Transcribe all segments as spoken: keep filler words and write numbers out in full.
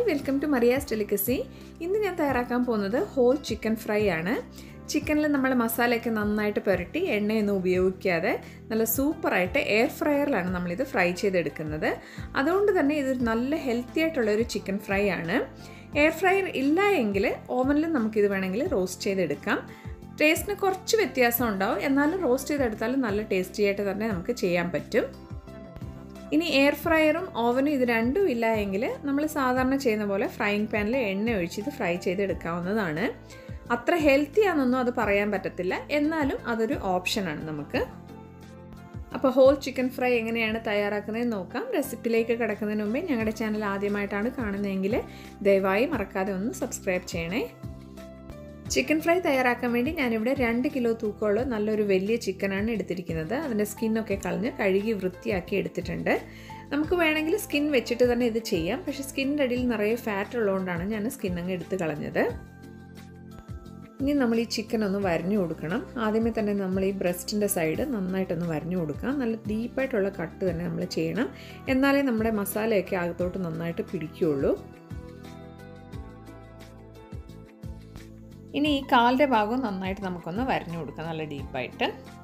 Welcome to മറിയാസ് delicacy. ഇന്ന് ഞാൻ തയ്യാറാക്കാൻ പോകുന്നത് ഹോൾ ചിക്കൻ ഫ്രൈ ആണ്. ചിക്കനിൽ നമ്മൾ മസാലയൊക്കെ നന്നായിട്ട് പുരട്ടി എണ്ണയൊന്നും ഉപയോഗിക്കാതെ നല്ല സൂപ്പറായിട്ട് എയർ ഫ്രയറിലാണ് നമ്മളിത് ഫ്രൈ ചെയ്തെടുക്കുന്നത്. അതുകൊണ്ട് തന്നെ ഇതൊരു നല്ല ഹെൽത്തി ആയിട്ടുള്ളൊരു ചിക്കൻ ഫ്രൈ ആണ്. എയർ ഫ്രയർ ഇല്ല എങ്കിൽ ഓവനിലും നമുക്കിത് വേണമെങ്കിൽ റോസ്റ്റ് ചെയ്തെടുക്കാം. ടേസ്റ്റിന് കുറച്ച് വ്യത്യാസം ഉണ്ടാവും, എന്നാലും റോസ്റ്റ് ചെയ്തെടുത്താലും നല്ല ടേസ്റ്റി ആയിട്ട് തന്നെ നമുക്ക് ചെയ്യാൻ പറ്റും. ഇനി എയർ ഫ്രയറും ഓവനും ഇത് രണ്ടും ഇല്ല എങ്കിൽ നമ്മൾ സാധാരണ ചെയ്യുന്ന പോലെ ഫ്രൈയിങ് പാനിൽ എണ്ണ ഒഴിച്ച് ഇത് ഫ്രൈ ചെയ്തെടുക്കാവുന്നതാണ്. അത്ര ഹെൽത്തി ആണെന്നൊന്നും അത് പറയാൻ പറ്റത്തില്ല, എന്നാലും അതൊരു ഓപ്ഷനാണ് നമുക്ക്. അപ്പോൾ ഹോൾ ചിക്കൻ ഫ്രൈ എങ്ങനെയാണ് തയ്യാറാക്കുന്നതെന്ന് നോക്കാം. റെസിപ്പിയിലേക്ക് കിടക്കുന്നതിന് മുമ്പേ ഞങ്ങളുടെ ചാനൽ ആദ്യമായിട്ടാണ് കാണുന്നതെങ്കിൽ ദയവായി മറക്കാതെ ഒന്ന് സബ്സ്ക്രൈബ് ചെയ്യണേ. ചിക്കൻ ഫ്രൈ തയ്യാറാക്കാൻ വേണ്ടി ഞാനിവിടെ രണ്ട് കിലോ തൂക്കമുള്ള നല്ലൊരു വലിയ ചിക്കനാണ് എടുത്തിരിക്കുന്നത്. അതിൻ്റെ സ്കിന്നൊക്കെ കളഞ്ഞ് കഴുകി വൃത്തിയാക്കി എടുത്തിട്ടുണ്ട്. നമുക്ക് വേണമെങ്കിൽ സ്കിൻ വെച്ചിട്ട് തന്നെ ഇത് ചെയ്യാം, പക്ഷേ സ്കിന്നിൻ്റെ അടിയിൽ നിറയെ ഫാറ്റ് ഉള്ളതുകൊണ്ടാണ് ഞാൻ സ്കിൻ അങ്ങ് എടുത്ത് കളഞ്ഞത്. ഇനി നമ്മൾ ഈ ചിക്കൻ ഒന്ന് വരഞ്ഞു കൊടുക്കണം. ആദ്യമേ തന്നെ നമ്മൾ ഈ ബ്രസ്റ്റിൻ്റെ സൈഡ് നന്നായിട്ടൊന്ന് വരഞ്ഞു കൊടുക്കാം. നല്ല ഡീപ്പായിട്ടുള്ള കട്ട് തന്നെ നമ്മൾ ചെയ്യണം, എന്നാലേ നമ്മുടെ മസാലയൊക്കെ അകത്തോട്ട് നന്നായിട്ട് പിടിക്കുകയുള്ളൂ. ഇനി ഈ കാലിൻ്റെ ഭാഗം നന്നായിട്ട് നമുക്കൊന്ന് വരഞ്ഞു കൊടുക്കാം, നല്ല ഡീപ്പായിട്ട്.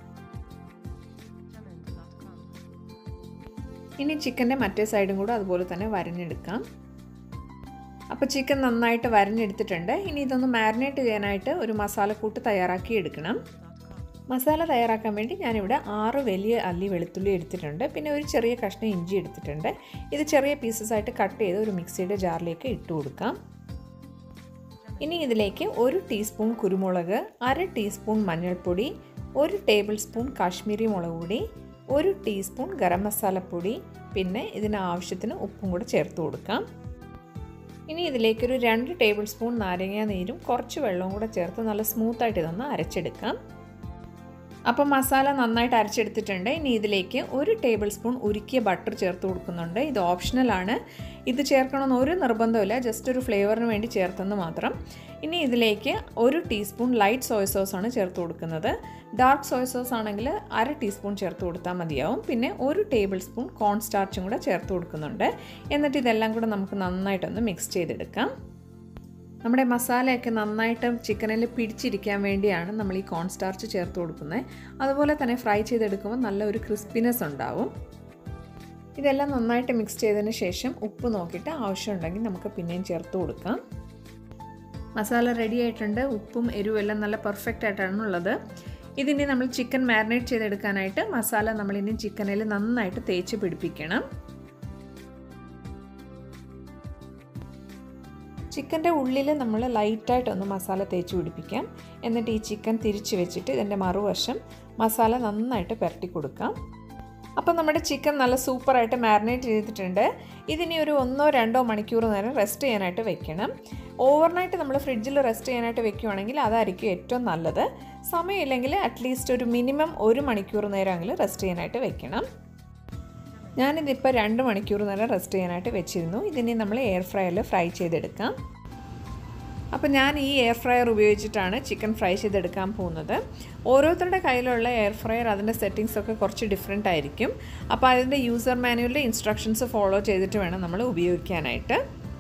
ഇനി ചിക്കൻ്റെ മറ്റേ സൈഡും കൂടെ അതുപോലെ തന്നെ വരഞ്ഞെടുക്കാം. അപ്പോൾ ചിക്കൻ നന്നായിട്ട് വരഞ്ഞെടുത്തിട്ടുണ്ട്. ഇനി ഇതൊന്ന് മാരിനേറ്റ് ചെയ്യാനായിട്ട് ഒരു മസാലക്കൂട്ട് തയ്യാറാക്കി എടുക്കണം. മസാല തയ്യാറാക്കാൻ വേണ്ടി ഞാനിവിടെ ആറ് വലിയ അല്ലി വെളുത്തുള്ളി എടുത്തിട്ടുണ്ട്. പിന്നെ ഒരു ചെറിയ കഷ്ണം ഇഞ്ചി എടുത്തിട്ടുണ്ട്. ഇത് ചെറിയ പീസസ് ആയിട്ട് കട്ട് ചെയ്ത് ഒരു മിക്സിയുടെ ജാറിലേക്ക് ഇട്ട് കൊടുക്കാം. ഇനി ഇതിലേക്ക് ഒരു ടീസ്പൂൺ കുരുമുളക്, അര ടീസ്പൂൺ മഞ്ഞൾപ്പൊടി, ഒരു ടേബിൾ സ്പൂൺ കാശ്മീരി മുളക് പൊടി, ഒരു ടീസ്പൂൺ ഗരം മസാലപ്പൊടി, പിന്നെ ഇതിന് ആവശ്യത്തിന് ഉപ്പും കൂടെ ചേർത്ത് കൊടുക്കാം. ഇനി ഇതിലേക്കൊരു രണ്ട് ടേബിൾ സ്പൂൺ നാരങ്ങ നീരും കുറച്ച് വെള്ളവും കൂടെ ചേർത്ത് നല്ല സ്മൂത്തായിട്ട് ഇതൊന്ന് അരച്ചെടുക്കാം. അപ്പോൾ മസാല നന്നായിട്ട് അരച്ചെടുത്തിട്ടുണ്ട്. ഇനി ഇതിലേക്ക് ഒരു ടേബിൾ സ്പൂൺ ഉരുക്കിയ ബട്ടർ ചേർത്ത് കൊടുക്കുന്നുണ്ട്. ഇത് ഓപ്ഷണലാണ്, ഇത് ചേർക്കണമെന്ന് ഒരു നിർബന്ധമില്ല, ജസ്റ്റ് ഒരു ഫ്ലേവറിന് വേണ്ടി ചേർത്തെന്ന് മാത്രം. ഇനി ഇതിലേക്ക് ഒരു ടീസ്പൂൺ ലൈറ്റ് സോയ സോസാണ് ചേർത്ത് കൊടുക്കുന്നത്. ഡാർക്ക് സോയ സോസ് ആണെങ്കിൽ അര ടീസ്പൂൺ ചേർത്ത് കൊടുത്താൽ മതിയാവും. പിന്നെ ഒരു ടേബിൾ സ്പൂൺ കോൺ സ്റ്റാർച്ചും കൂടെ ചേർത്ത് കൊടുക്കുന്നുണ്ട്. എന്നിട്ട് ഇതെല്ലാം കൂടെ നമുക്ക് നന്നായിട്ടൊന്ന് മിക്സ് ചെയ്തെടുക്കാം. നമ്മുടെ മസാലയൊക്കെ നന്നായിട്ട് ചിക്കനിൽ പിടിച്ചിരിക്കാൻ വേണ്ടിയാണ് നമ്മൾ ഈ കോൺ സ്റ്റാർച്ച് ചേർത്ത് കൊടുക്കുന്നത്. അതുപോലെ തന്നെ ഫ്രൈ ചെയ്തെടുക്കുമ്പോൾ നല്ലൊരു ക്രിസ്പിനെസ് ഉണ്ടാവും. ഇതെല്ലാം നന്നായിട്ട് മിക്സ് ചെയ്തതിന് ശേഷം ഉപ്പ് നോക്കിയിട്ട് ആവശ്യമുണ്ടെങ്കിൽ നമുക്ക് പിന്നെയും ചേർത്ത് കൊടുക്കാം. മസാല റെഡി ആയിട്ടുണ്ട്. ഉപ്പും എരിവും എല്ലാം നല്ല പെർഫെക്റ്റ് ആയിട്ടാണ് ഉള്ളത്. ഇതിനി നമ്മൾ ചിക്കൻ മാരിനേറ്റ് ചെയ്തെടുക്കാനായിട്ട് മസാല നമ്മളിനി ചിക്കനിൽ നന്നായിട്ട് തേച്ച് പിടിപ്പിക്കണം. ചിക്കൻ്റെ ഉള്ളിൽ നമ്മൾ ലൈറ്റായിട്ടൊന്ന് മസാല തേച്ച് പിടിപ്പിക്കാം. എന്നിട്ട് ഈ ചിക്കൻ തിരിച്ച് വെച്ചിട്ട് ഇതിൻ്റെ മറുവശം മസാല നന്നായിട്ട് പുരട്ടി കൊടുക്കാം. അപ്പോൾ നമ്മുടെ ചിക്കൻ നല്ല സൂപ്പറായിട്ട് മാരിനേറ്റ് ചെയ്തിട്ടുണ്ട്. ഇതിനി ഒരു ഒന്നോ രണ്ടോ മണിക്കൂർ നേരം റെസ്റ്റ് ചെയ്യാനായിട്ട് വെക്കണം. ഓവർനൈറ്റ് നമ്മൾ ഫ്രിഡ്ജിൽ റെസ്റ്റ് ചെയ്യാനായിട്ട് വെക്കുകയാണെങ്കിൽ അതായിരിക്കും ഏറ്റവും നല്ലത്. സമയമില്ലെങ്കിൽ അറ്റ്ലീസ്റ്റ് ഒരു മിനിമം ഒരു മണിക്കൂർ നേരമെങ്കിലും റെസ്റ്റ് ചെയ്യാനായിട്ട് വെക്കണം. ഞാനിതിപ്പോൾ രണ്ട് മണിക്കൂർ നേരം റെസ്റ്റ് ചെയ്യാനായിട്ട് വെച്ചിരുന്നു. ഇതിനി നമ്മൾ എയർ ഫ്രയറിൽ ഫ്രൈ ചെയ്തെടുക്കാം. അപ്പോൾ ഞാൻ ഈ എയർ ഫ്രയർ ഉപയോഗിച്ചിട്ടാണ് ചിക്കൻ ഫ്രൈ ചെയ്തെടുക്കാൻ പോകുന്നത്. ഓരോരുത്തരുടെ കയ്യിലുള്ള എയർ ഫ്രയർ അതിൻ്റെ സെറ്റിങ്സൊക്കെ കുറച്ച് ഡിഫറെൻ്റ് ആയിരിക്കും. അപ്പോൾ അതിൻ്റെ യൂസർ മാനുവലിലെ ഇൻസ്ട്രക്ഷൻസ് ഫോളോ ചെയ്തിട്ട് വേണം നമ്മൾ ഉപയോഗിക്കാനായിട്ട്.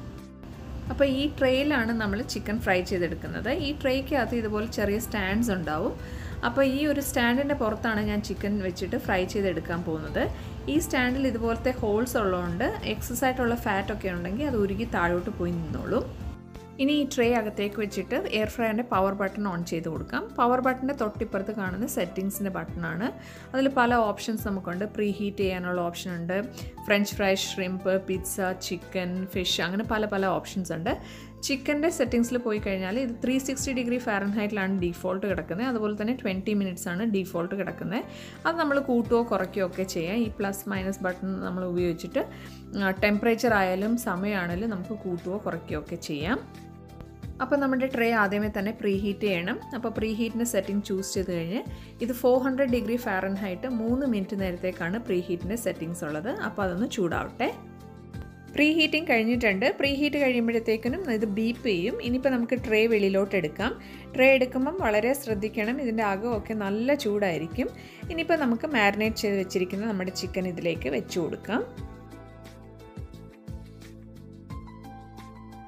അപ്പോൾ ഈ ട്രേയിലാണ് നമ്മൾ ചിക്കൻ ഫ്രൈ ചെയ്തെടുക്കുന്നത്. ഈ ട്രേക്കകത്ത് ഇതുപോലെ ചെറിയ സ്റ്റാൻഡ്സ് ഉണ്ടാവും. അപ്പോൾ ഈ ഒരു സ്റ്റാൻഡിൻ്റെ പുറത്താണ് ഞാൻ ചിക്കൻ വെച്ചിട്ട് ഫ്രൈ ചെയ്തെടുക്കാൻ പോകുന്നത്. ഈ സ്റ്റാൻഡിൽ ഇതുപോലത്തെ ഹോൾസ് ഉള്ളതുകൊണ്ട് എക്സസ് ആയിട്ടുള്ള ഫാറ്റൊക്കെ ഉണ്ടെങ്കിൽ അത് ഉരുകി താഴോട്ട് പോയി നിന്നോളും. ഇനി ഈ ട്രേ അകത്തേക്ക് വെച്ചിട്ട് എയർ ഫ്രയറിൻ്റെ പവർ ബട്ടൺ ഓൺ ചെയ്ത് കൊടുക്കാം. പവർ ബട്ടൻ്റെ തൊട്ടിപ്പുറത്ത് കാണുന്ന സെറ്റിങ്സിൻ്റെ ബട്ടണാണ്. അതിൽ പല ഓപ്ഷൻസ് നമുക്കുണ്ട്. പ്രീ ഹീറ്റ് ചെയ്യാനുള്ള ഓപ്ഷൻ ഉണ്ട്, French fry, shrimp, pizza, chicken, fish, അങ്ങനെ പല പല ഓപ്ഷൻസ് ഉണ്ട്. ചിക്കൻ്റെ സെറ്റിങ്സിൽ പോയി കഴിഞ്ഞാൽ ഇത് ത്രീ സിക്സ്റ്റി ഡിഗ്രി ഫാരൻഹൈറ്റിലാണ് ഡീഫോൾട്ട് കിടക്കുന്നത്. അതുപോലെ തന്നെ ട്വൻറ്റി മിനിറ്റ്സ് ആണ് ഡീഫോൾട്ട് കിടക്കുന്നത്. അത് നമ്മൾ കൂട്ടുകയോ കുറയ്ക്കുകയോ ഒക്കെ ചെയ്യാം. ഈ പ്ലസ് മൈനസ് ബട്ടൺ നമ്മൾ ഉപയോഗിച്ചിട്ട് ടെമ്പറേച്ചർ ആയാലും സമയമാണെങ്കിലും നമുക്ക് കൂട്ടുകയോ കുറയ്ക്കുകയോ ഒക്കെ ചെയ്യാം. അപ്പോൾ നമ്മുടെ ട്രേ ആദ്യമേ തന്നെ പ്രീ ഹീറ്റ് ചെയ്യണം. അപ്പോൾ പ്രീ ഹീറ്റിൻ്റെ സെറ്റിംഗ് ചൂസ് ചെയ്ത് കഴിഞ്ഞ് ഇത് ഫോർ ഹൺഡ്രഡ് ഡിഗ്രി ഫാരൻഹൈറ്റ് മൂന്ന് മിനിറ്റ് നേരത്തേക്കാണ് പ്രീ ഹീറ്റിൻ്റെ സെറ്റിങ്സ് ഉള്ളത്. അപ്പോൾ അതൊന്ന് ചൂടാവട്ടെ. പ്രീ ഹീറ്റിംഗ് കഴിഞ്ഞിട്ടുണ്ട്. പ്രീ ഹീറ്റ് കഴിയുമ്പോഴത്തേക്കിനും ഇത് ബീപ്പ് ചെയ്യും. ഇനിയിപ്പോൾ നമുക്ക് ട്രേ വെളിയിലോട്ട് എടുക്കാം. ട്രേ എടുക്കുമ്പം വളരെ ശ്രദ്ധിക്കണം, ഇതിൻ്റെ അകമൊക്കെ നല്ല ചൂടായിരിക്കും. ഇനിയിപ്പോൾ നമുക്ക് മാരിനേറ്റ് ചെയ്ത് വെച്ചിരിക്കുന്ന നമ്മുടെ ചിക്കൻ ഇതിലേക്ക് വെച്ച് കൊടുക്കാം.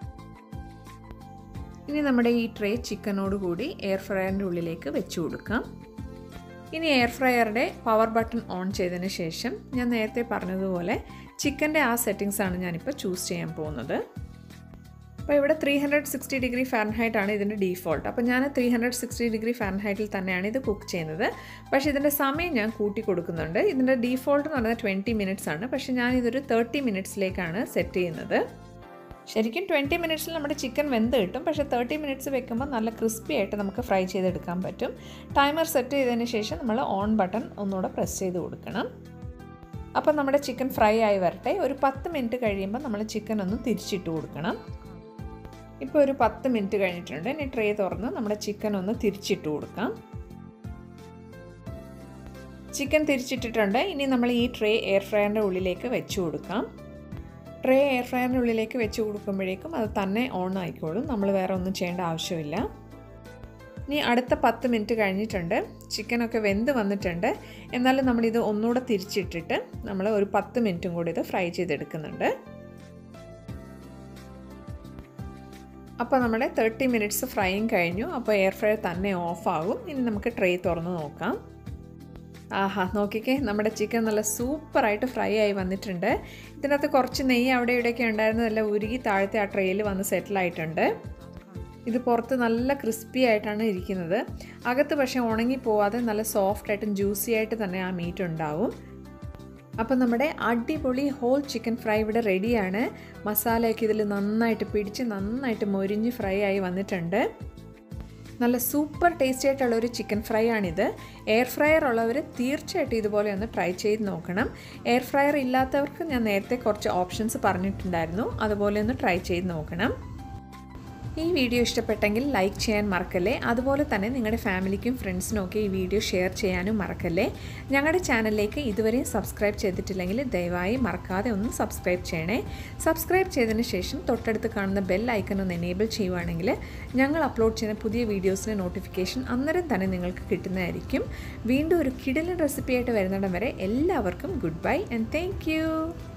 ഇനി നമ്മുടെ ഈ ട്രേ ചിക്കനോട് കൂടി എയർ ഫ്രയറിൻ്റെ ഉള്ളിലേക്ക് വെച്ച് കൊടുക്കാം. ഇനി എയർ ഫ്രയറുടെ പവർ ബട്ടൺ ഓൺ ചെയ്തതിന് ശേഷം ഞാൻ നേരത്തെ പറഞ്ഞതുപോലെ ചിക്കൻ്റെ ആ സെറ്റിങ്സാണ് ഞാനിപ്പോൾ ചൂസ് ചെയ്യാൻ പോകുന്നത്. അപ്പോൾ ഇവിടെ three hundred sixty degree Fahrenheit ആണ് ഇതിൻ്റെ ഡീഫോൾട്ട്. അപ്പോൾ ഞാൻ ത്രീ ഹൺഡ്രഡ് സിക്സ്റ്റി ഡിഗ്രി ഫാരൻഹൈറ്റിൽ തന്നെയാണ് ഇത് കുക്ക് ചെയ്യുന്നത്. പക്ഷേ ഇതിൻ്റെ സമയം ഞാൻ കൂട്ടി കൊടുക്കുന്നുണ്ട്. ഇതിൻ്റെ ഡീഫോൾട്ട് എന്ന് പറയുന്നത് ട്വൻറ്റി മിനിറ്റ്സ് ആണ്. പക്ഷേ ഞാനിതൊരു തേർട്ടി മിനിറ്റ്സിലേക്കാണ് സെറ്റ് ചെയ്യുന്നത്. ശരിക്കും ട്വൻറ്റി മിനിറ്റ്സിൽ നമ്മുടെ ചിക്കൻ വെന്ത് കിട്ടും. പക്ഷേ തേർട്ടി മിനിറ്റ്സ് വെക്കുമ്പോൾ നല്ല ക്രിസ്പി ആയിട്ട് നമുക്ക് ഫ്രൈ ചെയ്തെടുക്കാൻ പറ്റും. ടൈമർ സെറ്റ് ചെയ്തതിന് ശേഷം നമ്മൾ ഓൺ ബട്ടൺ ഒന്നുകൂടെ പ്രസ് ചെയ്ത് കൊടുക്കണം. അപ്പോൾ നമ്മുടെ ചിക്കൻ ഫ്രൈ ആയി വരട്ടെ. ഒരു പത്ത് മിനിറ്റ് കഴിയുമ്പോൾ നമ്മൾ ചിക്കൻ ഒന്ന് തിരിച്ചിട്ട് കൊടുക്കണം. ഇപ്പോൾ ഒരു പത്ത് മിനിറ്റ് കഴിഞ്ഞിട്ടുണ്ട്. ഇനി ട്രേ തുറന്ന് നമ്മുടെ ചിക്കൻ ഒന്ന് തിരിച്ചിട്ട് കൊടുക്കാം. ചിക്കൻ തിരിച്ചിട്ടിട്ടുണ്ട്. ഇനി നമ്മൾ ഈ ട്രേ എയർ ഫ്രയറിൻ്റെ ഉള്ളിലേക്ക് വെച്ച് കൊടുക്കാം. ട്രേ എയർ ഫ്രയറിൻ്റെ ഉള്ളിലേക്ക് വെച്ച് കൊടുക്കുമ്പോഴേക്കും അത് തന്നെ ഓൺ ആയിക്കോളും. നമ്മൾ വേറെ ഒന്നും ചെയ്യേണ്ട ആവശ്യമില്ല. ഇനി അടുത്ത പത്ത് മിനിറ്റ് കഴിഞ്ഞിട്ടുണ്ട്. ചിക്കനൊക്കെ വെന്ത് വന്നിട്ടുണ്ട്. എന്നാലും നമ്മളിത് ഒന്നുകൂടെ തിരിച്ചിട്ടിട്ട് നമ്മൾ ഒരു പത്ത് മിനിറ്റും കൂടി ഇത് ഫ്രൈ ചെയ്തെടുക്കുന്നുണ്ട്. അപ്പോൾ നമ്മുടെ തേർട്ടി മിനിറ്റ്സ് ഫ്രൈയും കഴിഞ്ഞു. അപ്പോൾ എയർ ഫ്രയർ തന്നെ ഓഫാകും. ഇനി നമുക്ക് ട്രേ തുറന്ന് നോക്കാം. ആഹാ, നോക്കിക്കേ, നമ്മുടെ ചിക്കൻ നല്ല സൂപ്പറായിട്ട് ഫ്രൈ ആയി വന്നിട്ടുണ്ട്. ഇതിനകത്ത് കുറച്ച് നെയ്യ് അവിടെ ഇവിടെയൊക്കെ ഉണ്ടായിരുന്നതെല്ലാം ഉരുകി താഴത്തെ ആ ട്രേയിൽ വന്ന് സെറ്റിലായിട്ടുണ്ട്. ഇത് പുറത്ത് നല്ല ക്രിസ്പി ആയിട്ടാണ് ഇരിക്കുന്നത്. അകത്ത് പക്ഷേ ഉണങ്ങി പോവാതെ നല്ല സോഫ്റ്റായിട്ടും ജ്യൂസി ആയിട്ട് തന്നെ ആ മീറ്റ് ഉണ്ടാവും. അപ്പോൾ നമ്മുടെ അടിപൊളി ഹോൾ ചിക്കൻ ഫ്രൈ ഇവിടെ റെഡിയാണ്. മസാലയൊക്കെ ഇതിൽ നന്നായിട്ട് പിടിച്ച് നന്നായിട്ട് മൊരിഞ്ഞ് ഫ്രൈ ആയി വന്നിട്ടുണ്ട്. നല്ല സൂപ്പർ ടേസ്റ്റി ആയിട്ടുള്ള ഒരു ചിക്കൻ ഫ്രൈ ആണിത്. എയർ ഫ്രയർ ഉള്ളവർ തീർച്ചയായിട്ടും ഇതുപോലെ ഒന്ന് ട്രൈ ചെയ്ത് നോക്കണം. എയർ ഫ്രയർ ഇല്ലാത്തവർക്ക് ഞാൻ നേരത്തെ കുറച്ച് ഓപ്ഷൻസ് പറഞ്ഞിട്ടുണ്ടായിരുന്നു. അതുപോലെ ഒന്ന് ട്രൈ ചെയ്ത് നോക്കണം. ഈ വീഡിയോ ഇഷ്ടപ്പെട്ടെങ്കിൽ ലൈക്ക് ചെയ്യാൻ മറക്കല്ലേ. അതുപോലെ തന്നെ നിങ്ങളുടെ ഫാമിലിക്കും ഫ്രണ്ട്സിനും ഒക്കെ ഈ വീഡിയോ ഷെയർ ചെയ്യാനും മറക്കല്ലേ. ഞങ്ങളുടെ ചാനലിലേക്ക് ഇതുവരെയും സബ്സ്ക്രൈബ് ചെയ്തിട്ടില്ലെങ്കിൽ ദയവായി മറക്കാതെ ഒന്ന് സബ്സ്ക്രൈബ് ചെയ്യണേ. സബ്സ്ക്രൈബ് ചെയ്തതിന് ശേഷം തൊട്ടടുത്ത് കാണുന്ന ബെൽ ഐക്കൺ ഒന്ന് എനേബിൾ ചെയ്യുവാണെങ്കിൽ ഞങ്ങൾ അപ്ലോഡ് ചെയ്യുന്ന പുതിയ വീഡിയോസിൻ്റെ നോട്ടിഫിക്കേഷൻ അന്നേരം തന്നെ നിങ്ങൾക്ക് കിട്ടുന്നതായിരിക്കും. വീണ്ടും ഒരു കിടിലൻ റെസിപ്പിയായിട്ട് വരുന്നിടം വരെ എല്ലാവർക്കും good bye and thank U.